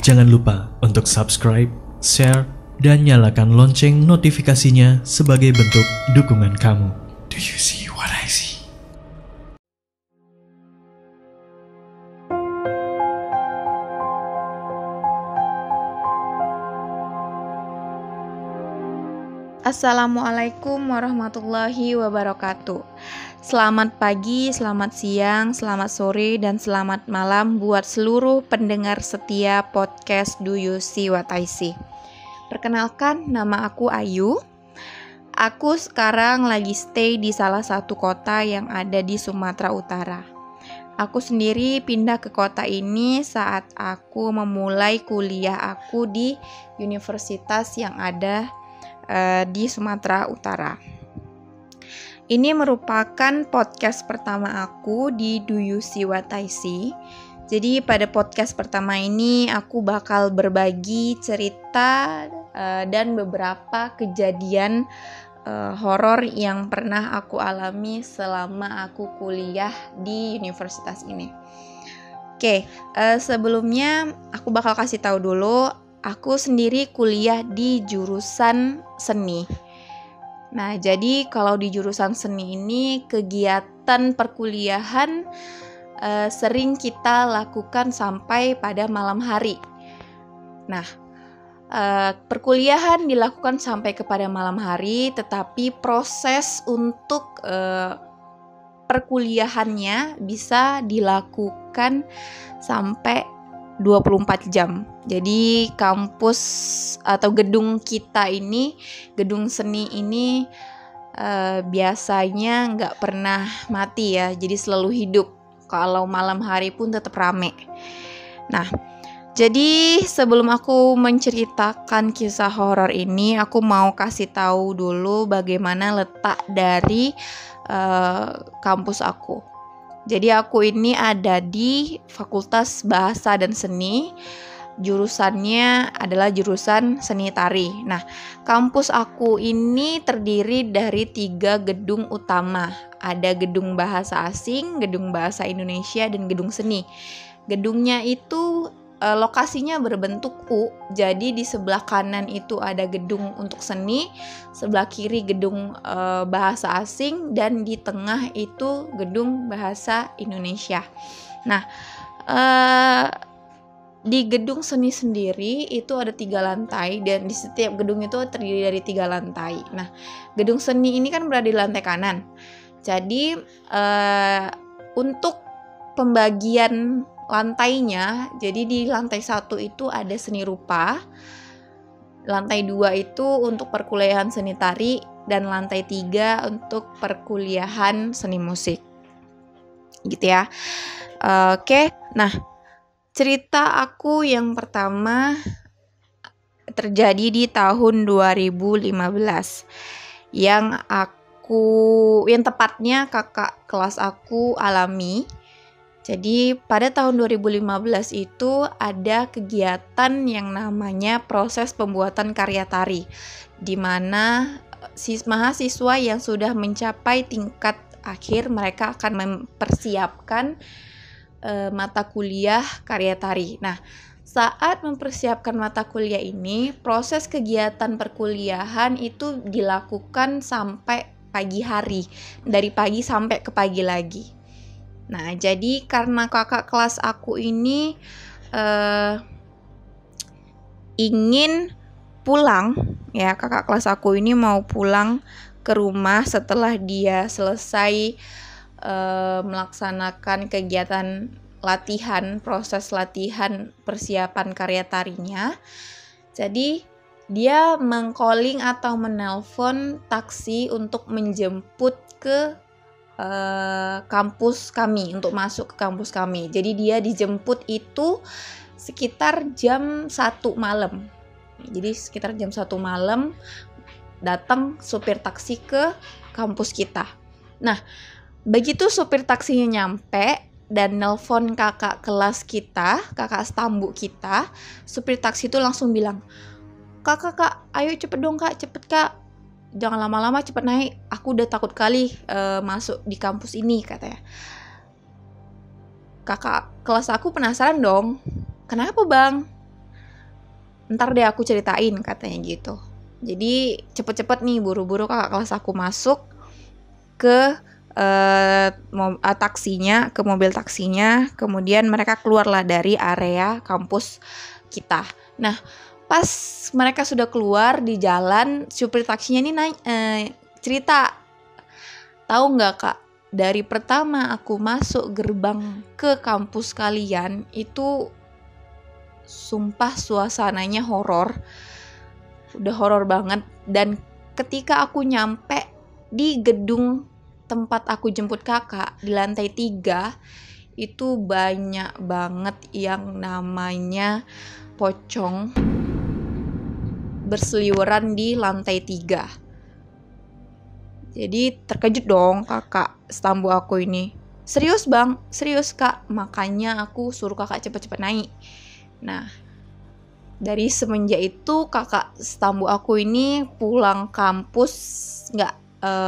Jangan lupa untuk subscribe, share, dan nyalakan lonceng notifikasinya sebagai bentuk dukungan kamu. Do you see what I see? Assalamualaikum warahmatullahi wabarakatuh. Selamat pagi, selamat siang, selamat sore, dan selamat malam buat seluruh pendengar setia podcast Do You See What I See. Perkenalkan, nama aku Ayu. Aku sekarang lagi stay di salah satu kota yang ada di Sumatera Utara. Aku sendiri pindah ke kota ini saat aku memulai kuliah aku di universitas yang ada di Sumatera Utara. Ini merupakan podcast pertama aku di Do You See What I See. Jadi pada podcast pertama ini aku bakal berbagi cerita dan beberapa kejadian horor yang pernah aku alami selama aku kuliah di universitas ini. Oke, sebelumnya aku bakal kasih tahu dulu, aku sendiri kuliah di jurusan seni. Nah, jadi kalau di jurusan seni ini kegiatan perkuliahan sering kita lakukan sampai pada malam hari. Nah, perkuliahan dilakukan sampai kepada malam hari, tetapi proses untuk perkuliahannya bisa dilakukan sampai 24 jam. Jadi kampus atau gedung kita ini, gedung seni ini biasanya nggak pernah mati ya. Jadi selalu hidup. Kalau malam hari pun tetap rame. Nah, jadi sebelum aku menceritakan kisah horor ini, aku mau kasih tahu dulu bagaimana letak dari kampus aku. Jadi aku ini ada di Fakultas Bahasa dan Seni, jurusannya adalah jurusan seni tari. Nah, kampus aku ini terdiri dari 3 gedung utama. Ada gedung bahasa asing, gedung bahasa Indonesia, dan gedung seni. Gedungnya itu lokasinya berbentuk U, jadi di sebelah kanan itu ada gedung untuk seni, sebelah kiri gedung bahasa asing, dan di tengah itu gedung bahasa Indonesia. Nah, di gedung seni sendiri itu ada 3 lantai, dan di setiap gedung itu terdiri dari 3 lantai. Nah, gedung seni ini kan berada di lantai kanan. Jadi untuk pembagian lantainya, jadi di lantai 1 itu ada seni rupa, lantai 2 itu untuk perkuliahan seni tari, dan lantai 3 untuk perkuliahan seni musik. Gitu ya. Oke, nah cerita aku yang pertama terjadi di tahun 2015 yang tepatnya kakak kelas aku alami. Jadi pada tahun 2015 itu ada kegiatan yang namanya proses pembuatan karya tari, di mana mahasiswa yang sudah mencapai tingkat akhir mereka akan mempersiapkan mata kuliah karya tari. Nah, saat mempersiapkan mata kuliah ini, proses kegiatan perkuliahan itu dilakukan sampai pagi hari, dari pagi sampai ke pagi lagi. Nah, jadi karena kakak kelas aku ini ingin pulang, ya, kakak kelas aku ini mau pulang ke rumah setelah dia selesai melaksanakan kegiatan latihan, proses latihan persiapan karya tarinya. Jadi dia meng-calling atau menelpon taksi untuk menjemput ke kampus kami, untuk masuk ke kampus kami. Jadi dia dijemput itu sekitar jam 1 malam. Jadi sekitar jam 1 malam datang supir taksi ke kampus kita. Nah, begitu supir taksinya nyampe dan nelpon kakak kelas kita, kakak stambu kita, supir taksi itu langsung bilang, Kak, ayo cepet dong kak, cepet kak. Jangan lama-lama, cepet naik. Aku udah takut kali masuk di kampus ini, katanya. Kakak kelas aku penasaran dong. Kenapa bang? ntar deh aku ceritain, katanya gitu. Jadi cepet-cepet nih buru-buru kakak kelas aku masuk ke taksinya, ke mobil taksinya. Kemudian mereka keluarlah dari area kampus kita. Nah, pas mereka sudah keluar di jalan, supir taksinya ini cerita, tahu nggak kak, dari pertama aku masuk gerbang ke kampus kalian itu sumpah suasananya horor, udah horor banget. Dan ketika aku nyampe di gedung tempat aku jemput kakak di lantai 3, itu banyak banget yang namanya pocong berseliweran di lantai 3. Jadi terkejut dong kakak setambu aku ini. Serius bang, serius kak, makanya aku suruh kakak cepet-cepet naik. Nah, dari semenjak itu kakak setambu aku ini pulang kampus nggak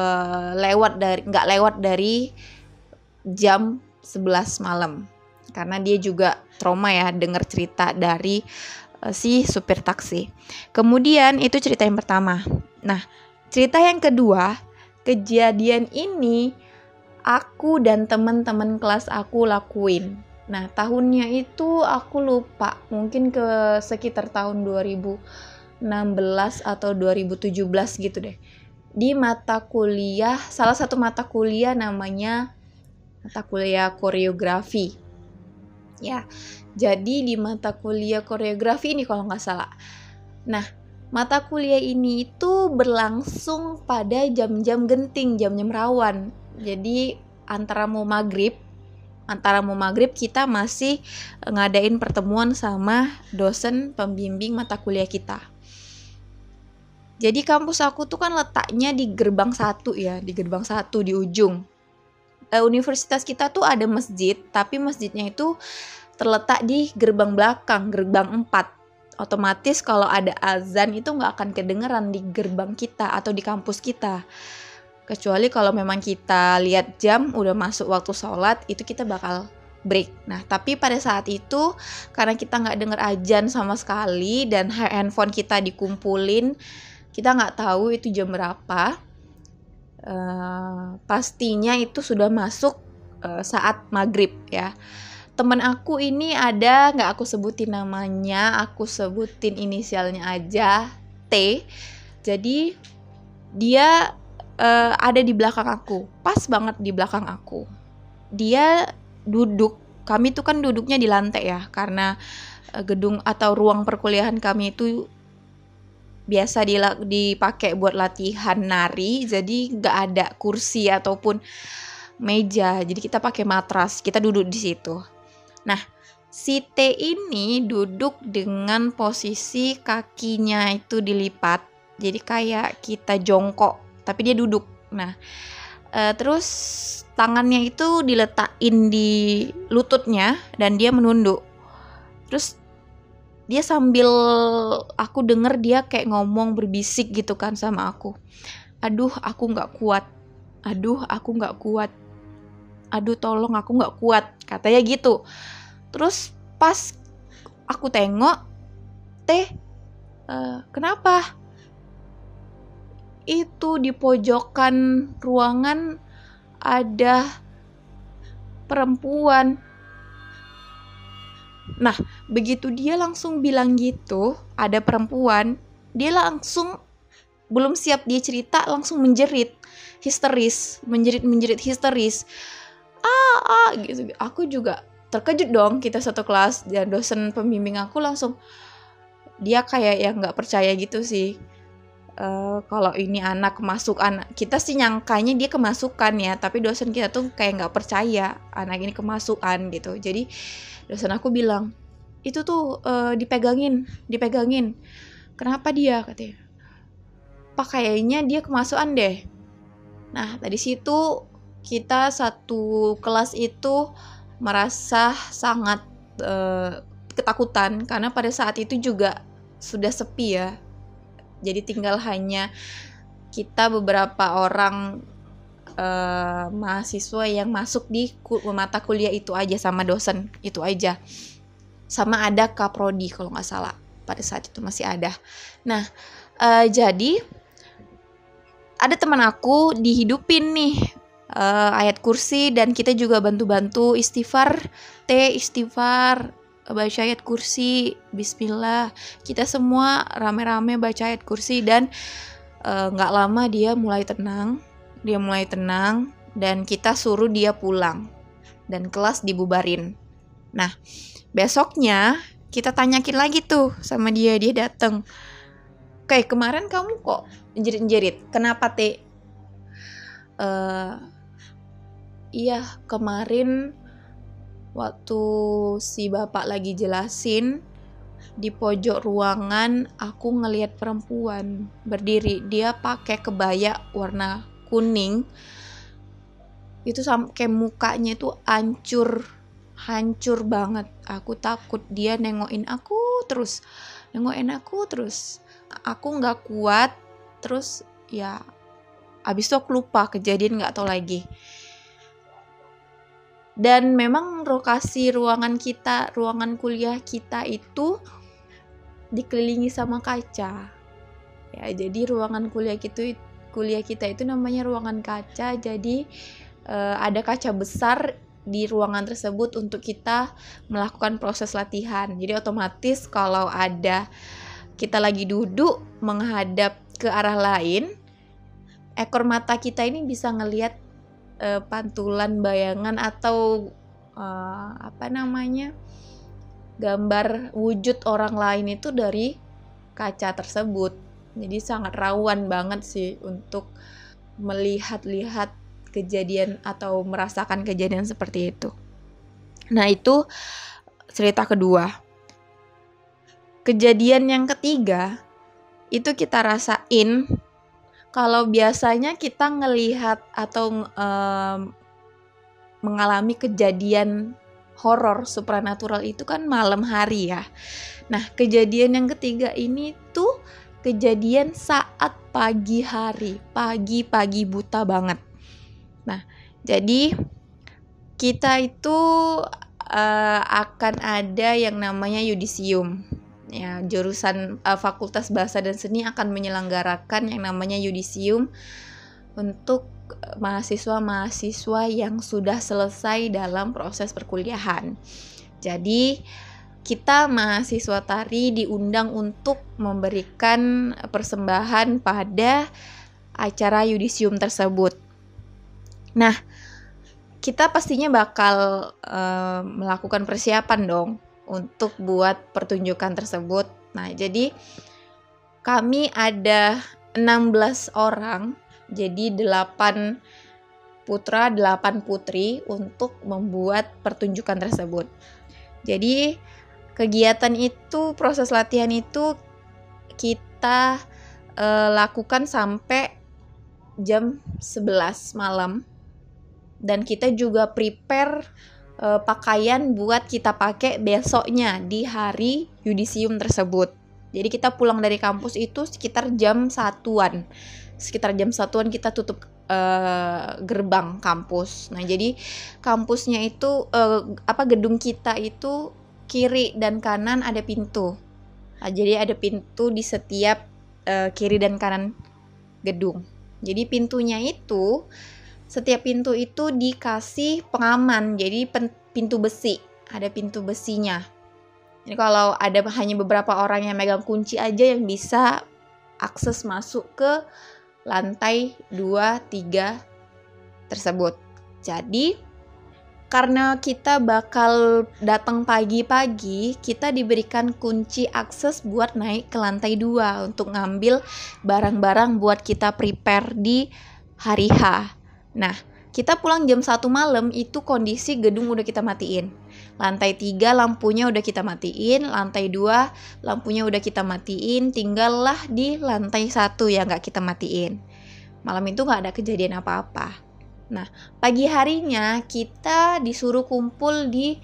lewat dari jam 11 malam, karena dia juga trauma ya dengar cerita dari si supir taksi. Kemudian itu cerita yang pertama. Nah, cerita yang kedua, kejadian ini aku dan teman-teman kelas aku lakuin. Nah, tahunnya itu aku lupa, mungkin ke sekitar tahun 2016 atau 2017 gitu deh. Di mata kuliah, salah satu mata kuliah namanya mata kuliah koreografi. Ya, jadi di mata kuliah koreografi ini kalau nggak salah. Nah, mata kuliah ini itu berlangsung pada jam-jam genting, jam-jam rawan. Jadi antara mau maghrib kita masih ngadain pertemuan sama dosen pembimbing mata kuliah kita. Jadi kampus aku tuh kan letaknya di gerbang 1 ya, di gerbang 1 di ujung. Universitas kita tuh ada masjid, tapi masjidnya itu terletak di gerbang belakang, gerbang 4. Otomatis kalau ada azan itu nggak akan kedengeran di gerbang kita atau di kampus kita. Kecuali kalau memang kita lihat jam udah masuk waktu sholat, itu kita bakal break. Nah, tapi pada saat itu karena kita nggak denger azan sama sekali dan handphone kita dikumpulin, kita nggak tahu itu jam berapa. Pastinya itu sudah masuk saat maghrib ya. Temen aku ini ada, nggak aku sebutin namanya, aku sebutin inisialnya aja, T. Jadi dia ada di belakang aku, pas banget di belakang aku. Dia duduk, kami tuh kan duduknya di lantai ya, karena gedung atau ruang perkuliahan kami itu biasa dipakai buat latihan nari, jadi nggak ada kursi ataupun meja, jadi kita pakai matras, kita duduk di situ. Nah, si T ini duduk dengan posisi kakinya itu dilipat, jadi kayak kita jongkok, tapi dia duduk. Nah, terus tangannya itu diletakin di lututnya dan dia menunduk. Terus dia sambil aku denger dia kayak ngomong berbisik gitu kan sama aku. Aduh, aku nggak kuat. Aduh, aku nggak kuat. Aduh, tolong aku nggak kuat. Katanya gitu. Terus pas aku tengok, kenapa? Itu di pojokan ruangan ada perempuan. Nah, begitu dia langsung bilang gitu, ada perempuan, dia langsung belum siap dia cerita langsung menjerit histeris, menjerit histeris. Gitu. Aku juga terkejut dong, kita satu kelas dan dosen pembimbing aku langsung dia kayak yang nggak percaya gitu sih. Kalau ini anak kemasukan, kita sih nyangkanya dia kemasukan ya, tapi dosen kita tuh kayak nggak percaya anak ini kemasukan gitu. Jadi dosen aku bilang, itu tuh dipegangin. Kenapa dia, katanya? Pak, kayaknya dia kemasukan deh. Nah, dari situ kita satu kelas itu merasa sangat ketakutan, karena pada saat itu juga sudah sepi ya. Jadi tinggal hanya kita beberapa orang mahasiswa yang masuk di mata kuliah itu aja sama dosen itu aja. Sama ada kaprodi kalau nggak salah. pada saat itu masih ada. Nah, jadi ada teman aku dihidupin nih ayat kursi, dan kita juga bantu-bantu istighfar, baca ayat kursi, bismillah. Kita semua rame-rame baca ayat kursi, dan gak lama dia mulai tenang, dan kita suruh dia pulang, dan kelas dibubarin. Nah, besoknya kita tanyakin lagi tuh sama dia datang. Kayak kemarin kamu kok jerit-jerit, kenapa Teh? Iya, kemarin waktu si bapak lagi jelasin, di pojok ruangan aku ngelihat perempuan berdiri. Dia pakai kebaya warna kuning. Itu sampai mukanya itu hancur banget. Aku takut, dia nengokin aku terus. Aku nggak kuat, terus ya abis itu aku lupa kejadian, nggak tahu lagi. Dan memang lokasi ruangan kuliah kita itu dikelilingi sama kaca. Ya, jadi ruangan kuliah kita itu namanya ruangan kaca. Jadi ada kaca besar di ruangan tersebut untuk kita melakukan proses latihan. Jadi otomatis kalau ada kita lagi duduk menghadap ke arah lain, ekor mata kita ini bisa ngelihat pantulan bayangan atau gambar wujud orang lain itu dari kaca tersebut. Jadi sangat rawan banget sih untuk melihat kejadian atau merasakan kejadian seperti itu. Nah, itu cerita kedua. Kejadian yang ketiga itu kita rasain. Kalau biasanya kita ngelihat atau mengalami kejadian horor supranatural itu kan malam hari ya. Nah, kejadian yang ketiga ini tuh kejadian saat pagi hari, pagi buta banget. Nah, jadi kita itu akan ada yang namanya yudisium. Ya, jurusan Fakultas Bahasa dan Seni akan menyelenggarakan yang namanya yudisium untuk mahasiswa-mahasiswa yang sudah selesai dalam proses perkuliahan. Jadi kita mahasiswa tari diundang untuk memberikan persembahan pada acara yudisium tersebut. Nah, kita pastinya bakal melakukan persiapan dong untuk buat pertunjukan tersebut. Nah, jadi kami ada 16 orang, jadi 8 putra, 8 putri untuk membuat pertunjukan tersebut. Jadi kegiatan itu, proses latihan itu kita lakukan sampai jam 11 malam. Dan kita juga prepare pakaian buat kita pakai besoknya di hari yudisium tersebut. Jadi kita pulang dari kampus itu sekitar jam 1-an. Sekitar jam 1-an kita tutup gerbang kampus. Nah, jadi kampusnya itu gedung kita itu kiri dan kanan ada pintu. Nah, jadi ada pintu di setiap kiri dan kanan gedung. Jadi pintunya itu, setiap pintu itu dikasih pengaman, jadi pintu besi, ada pintu besinya. Jadi kalau ada hanya beberapa orang yang megang kunci aja yang bisa akses masuk ke lantai 2, 3 tersebut. Jadi karena kita bakal datang pagi-pagi, kita diberikan kunci akses buat naik ke lantai 2 untuk ngambil barang-barang buat kita prepare di hari H. Nah, kita pulang jam 1 malam itu kondisi gedung udah kita matiin. Lantai 3 lampunya udah kita matiin, lantai 2 lampunya udah kita matiin, tinggallah di lantai 1 yang gak kita matiin. Malam itu gak ada kejadian apa-apa. Nah, pagi harinya kita disuruh kumpul di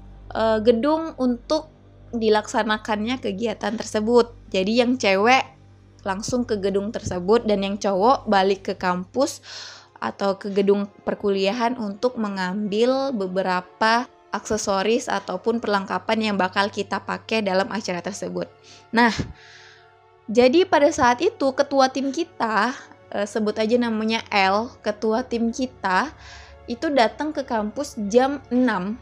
gedung untuk dilaksanakannya kegiatan tersebut. Jadi yang cewek langsung ke gedung tersebut dan yang cowok balik ke kampus atau ke gedung perkuliahan untuk mengambil beberapa aksesoris ataupun perlengkapan yang bakal kita pakai dalam acara tersebut. Nah, jadi pada saat itu ketua tim kita, sebut aja namanya L, ketua tim kita itu datang ke kampus jam 6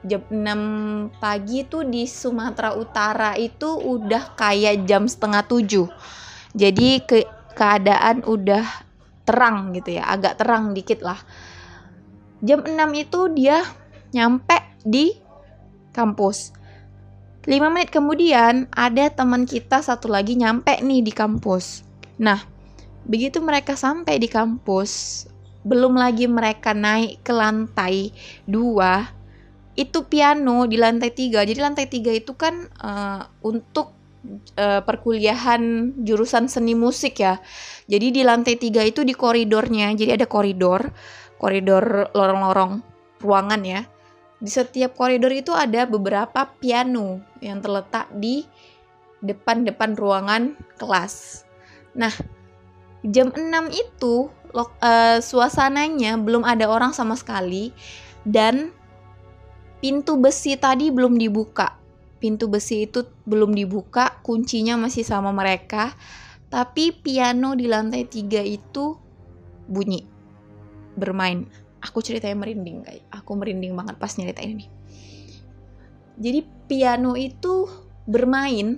pagi tuh. Di Sumatera Utara itu udah kayak jam setengah 7. Jadi keadaan udah terang gitu ya, agak terang dikit lah. Jam 6 itu dia nyampe di kampus. 5 menit kemudian ada teman kita satu lagi nyampe nih di kampus. Nah, begitu mereka sampai di kampus, belum lagi mereka naik ke lantai 2, itu piano di lantai 3. Jadi lantai 3 itu kan untuk perkuliahan jurusan seni musik ya. Jadi di lantai 3 itu di koridornya, jadi ada koridor lorong-lorong ruangan ya. Di setiap koridor itu ada beberapa piano yang terletak di depan ruangan kelas. Nah, jam 6 itu suasananya belum ada orang sama sekali dan pintu besi tadi belum dibuka. Pintu besi itu belum dibuka, kuncinya masih sama mereka, tapi piano di lantai 3 itu bunyi, bermain. Aku ceritanya merinding, kayak aku merinding banget pas nyeritain ini. Jadi piano itu bermain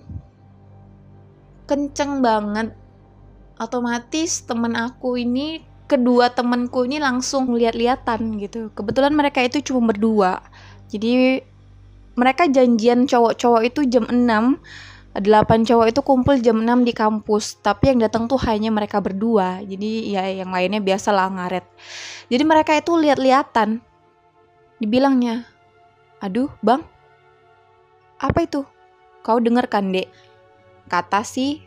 kenceng banget. Otomatis kedua temanku ini langsung lihat-lihatan gitu. Kebetulan mereka itu cuma berdua. Jadi mereka janjian cowok-cowok itu jam 6, 8 cowok itu kumpul jam 6 di kampus. Tapi yang datang tuh hanya mereka berdua. Jadi ya yang lainnya biasalah ngaret. Jadi mereka itu lihat-lihatan. Dibilangnya, "Aduh bang, apa itu? Kau denger kan dek?" Kata si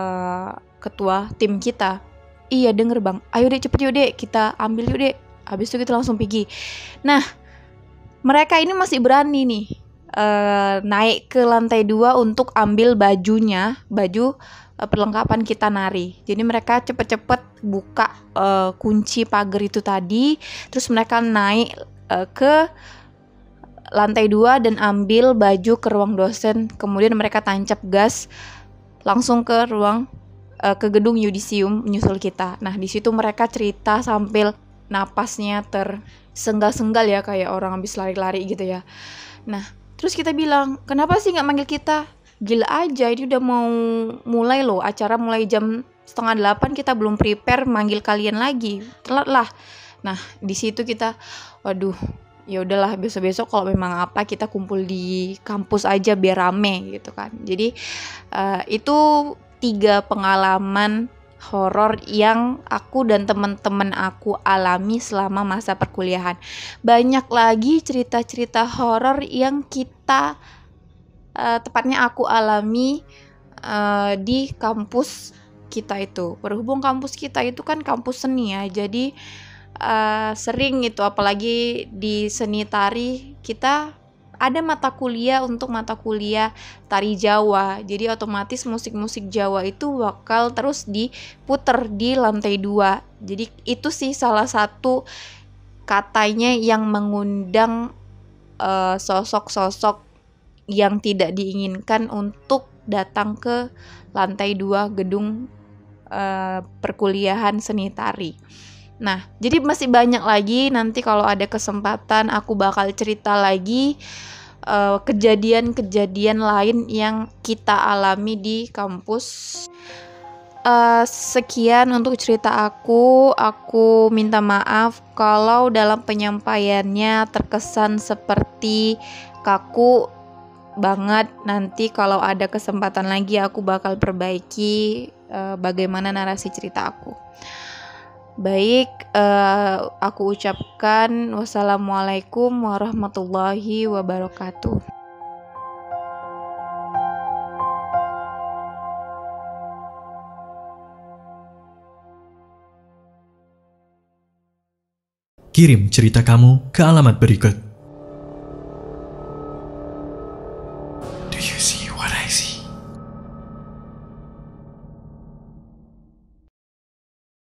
ketua tim kita. "Iya denger bang, ayo dek cepet yuk dek, kita ambil yuk dek." Habis itu kita langsung pergi. Nah, mereka ini masih berani nih naik ke lantai 2 untuk ambil baju perlengkapan kita nari. Jadi mereka cepet-cepet buka kunci pagar itu tadi, terus mereka naik ke lantai 2 dan ambil baju ke ruang dosen. Kemudian mereka tancap gas langsung ke gedung yudisium menyusul kita. Nah, di situ mereka cerita sambil napasnya tersengal-sengal ya, kayak orang habis lari-lari gitu ya. Nah, terus kita bilang, "Kenapa sih nggak manggil kita? Gila aja, ini udah mau mulai loh, acara mulai jam 7:30, kita belum prepare, manggil kalian lagi, telat lah." Nah, di situ kita, waduh, ya udahlah, besok-besok kalau memang apa kita kumpul di kampus aja biar rame gitu kan. Jadi itu 3 pengalaman horor yang aku dan teman-teman aku alami selama masa perkuliahan. Banyak lagi cerita-cerita horor yang kita tepatnya aku alami di kampus kita itu. Berhubung kampus kita itu kan kampus seni ya, jadi sering itu, apalagi di seni tari kita ada mata kuliah tari Jawa. Jadi otomatis musik-musik Jawa itu bakal terus diputer di lantai 2. Jadi itu sih salah satu katanya yang mengundang sosok-sosok yang tidak diinginkan untuk datang ke lantai 2 gedung perkuliahan seni tari. Nah, jadi masih banyak lagi, nanti kalau ada kesempatan aku bakal cerita lagi kejadian-kejadian lain yang kita alami di kampus. Sekian untuk cerita aku minta maaf kalau dalam penyampaiannya terkesan seperti kaku banget. Nanti kalau ada kesempatan lagi aku bakal perbaiki bagaimana narasi cerita aku. Baik, aku ucapkan wassalamualaikum warahmatullahi wabarakatuh. Kirim cerita kamu ke alamat berikut.